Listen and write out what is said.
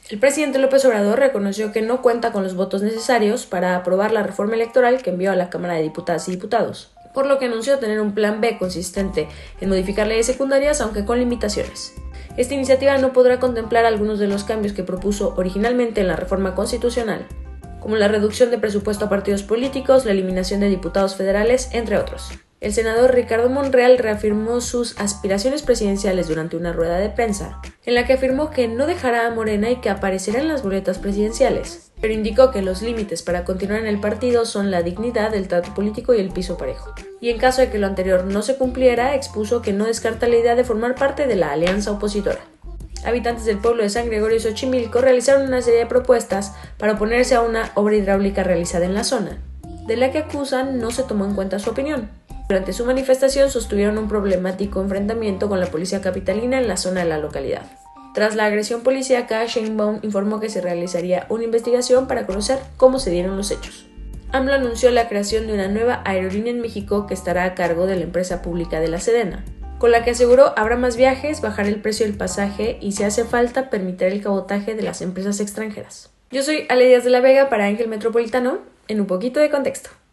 El presidente López Obrador reconoció que no cuenta con los votos necesarios para aprobar la reforma electoral que envió a la Cámara de Diputadas y Diputados, por lo que anunció tener un plan B consistente en modificar leyes secundarias, aunque con limitaciones. Esta iniciativa no podrá contemplar algunos de los cambios que propuso originalmente en la reforma constitucional, como la reducción de presupuesto a partidos políticos, la eliminación de diputados federales, entre otros. El senador Ricardo Monreal reafirmó sus aspiraciones presidenciales durante una rueda de prensa, en la que afirmó que no dejará a Morena y que aparecerá en las boletas presidenciales, pero indicó que los límites para continuar en el partido son la dignidad, el trato político y el piso parejo. Y en caso de que lo anterior no se cumpliera, expuso que no descarta la idea de formar parte de la alianza opositora. Habitantes del pueblo de San Gregorio y Xochimilco realizaron una serie de propuestas para oponerse a una obra hidráulica realizada en la zona, de la que acusan no se tomó en cuenta su opinión. Durante su manifestación sostuvieron un problemático enfrentamiento con la policía capitalina en la zona de la localidad. Tras la agresión policíaca, Sheinbaum informó que se realizaría una investigación para conocer cómo se dieron los hechos. AMLO anunció la creación de una nueva aerolínea en México que estará a cargo de la empresa pública de la Sedena, con la que aseguró habrá más viajes, bajar el precio del pasaje y, si hace falta, permitir el cabotaje de las empresas extranjeras. Yo soy Ale Díaz de la Vega para Ángel Metropolitano, en un poquito de contexto.